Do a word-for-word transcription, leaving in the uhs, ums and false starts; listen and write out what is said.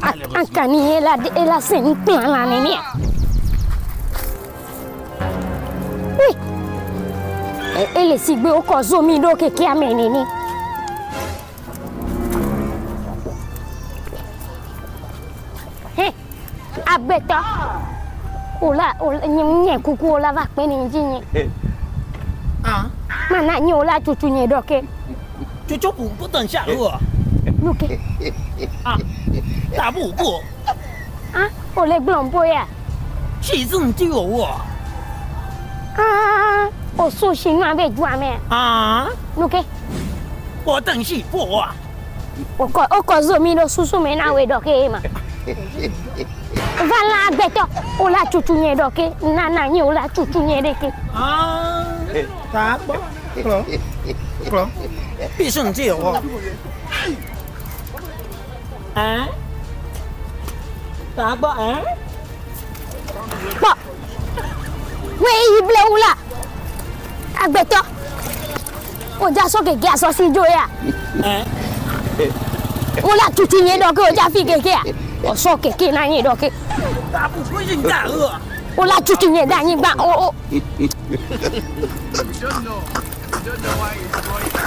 Akan ni ela ela sentuh lah ni. Wih. Ele sigbe o ko zomi do ke ki ameni ni. Heh. Abeta. Ola ola nyem kuku ola va pe ni jinye. Ah. Mana nyola cucunya do ke. 就就不不等下路啊！ Lu ke. 啊，打不过， Ah, oleh belum boy ya. 气质就有我 Ah, oh sushi ngan be jual me. 啊！ Lu ke. 我等戏我啊！ O ko o ko zomi do susu me na we do ke ma. Vala beto. Ola cucunya do ke. Nana nyola cucunya de ke. 啊，打不过，过，必胜就有我。啊？打不啊？ Pak. Wei belum lah. Beto. Oh jaso ke gas so si jo ya. 哎， Ola cucunya do ke ja fi ke ke. Oh so ke ke na ni do ke. 打不过人大鳄。 Ola cucunya dah ni bang. Oh oh. You don't know. You don't know why it's going.